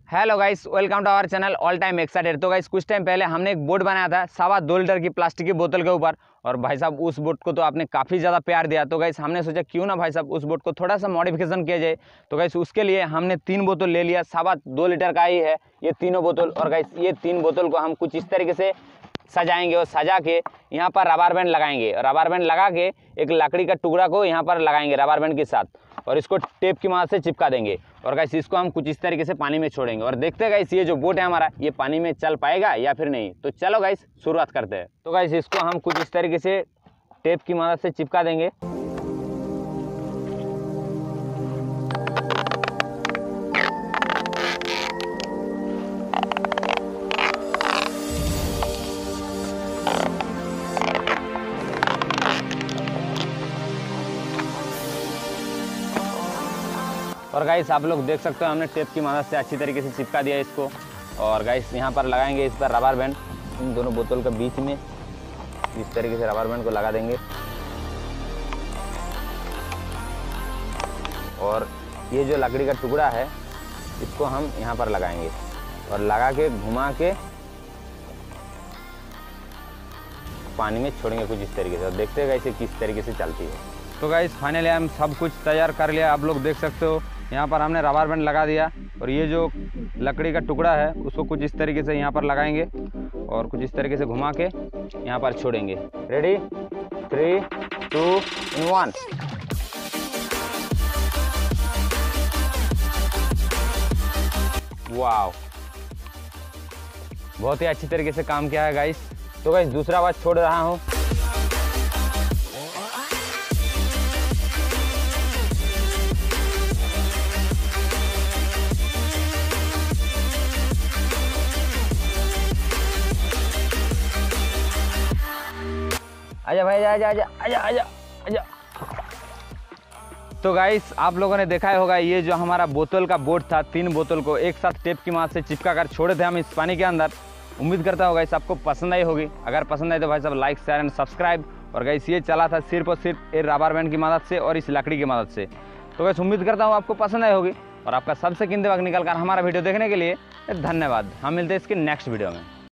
Hello guys, welcome to our channel all time excited. तो guys कुछ time पहले हमने एक बोट बनाया था 2.25 लीटर की प्लास्टिक की बोतल के ऊपर, और भाई साहब उस बोट को तो आपने काफ़ी ज़्यादा प्यार दिया। तो गाइस हमने सोचा क्यों ना भाई साहब उस बोट को थोड़ा सा मॉडिफिकेशन किया जाए। तो गाइस उसके लिए हमने 3 बोतल ले लिया, 2.25 लीटर का ही है ये तीनों बोतल। और गाइस ये 3 बोतल को हम कुछ इस तरीके से सजाएंगे और सजा के यहाँ पर रबर बैंड लगाएंगे। रबर बैंड लगा के एक लकड़ी का टुकड़ा को यहाँ पर लगाएंगे रबर बैंड के साथ, और इसको टेप की मदद से चिपका देंगे। और गाइस इसको हम कुछ इस तरीके से पानी में छोड़ेंगे और देखते हैं गाइस ये जो बोट है हमारा ये पानी में चल पाएगा या फिर नहीं। तो चलो गाइस शुरुआत करते हैं। तो गाइस इसको हम कुछ इस तरीके से टेप की मदद से चिपका देंगे। और गाइस आप लोग देख सकते हो हमने टेप की मदद से अच्छी तरीके से चिपका दिया इसको। और गाइस यहाँ पर लगाएंगे इस पर रबर बैंड, इन दोनों बोतल के बीच में इस तरीके से रबर बैंड को लगा देंगे। और ये जो लकड़ी का टुकड़ा है इसको हम यहाँ पर लगाएंगे और लगा के घुमा के पानी में छोड़ेंगे कुछ इस तरीके से, और देखते हैं गाइस किस तरीके से चलती है। तो गाइस फाइनली हम सब कुछ तैयार कर लिया। आप लोग देख सकते हो यहाँ पर हमने रबर बैंड लगा दिया, और ये जो लकड़ी का टुकड़ा है उसको कुछ इस तरीके से यहाँ पर लगाएंगे और कुछ इस तरीके से घुमा के यहाँ पर छोड़ेंगे। रेडी 3, 2, 1। वाव, बहुत ही अच्छी तरीके से काम किया है गाइस। तो गाइस दूसरा बात छोड़ रहा हूँ। आजा भाई, आजा आजा आजा आजा आजा। तो गाइस आप लोगों ने देखा ही होगा ये जो हमारा बोतल का बोट था, 3 बोतल को एक साथ टेप की मदद से चिपका कर छोड़े थे हम इस पानी के अंदर। उम्मीद करता हूँ गाइस आपको पसंद आई होगी। अगर पसंद आई तो भाई साहब लाइक, शेयर एंड सब्सक्राइब। और गाइस ये चला था सिर्फ और सिर्फ एक रबर बैंड की मदद से और इस लकड़ी की मदद से। तो गाइस उम्मीद करता हूँ आपको पसंद आई होगी, और आपका सबसे कीमती वक्त निकल कर हमारा वीडियो देखने के लिए धन्यवाद। हम मिलते हैं इसके नेक्स्ट वीडियो में।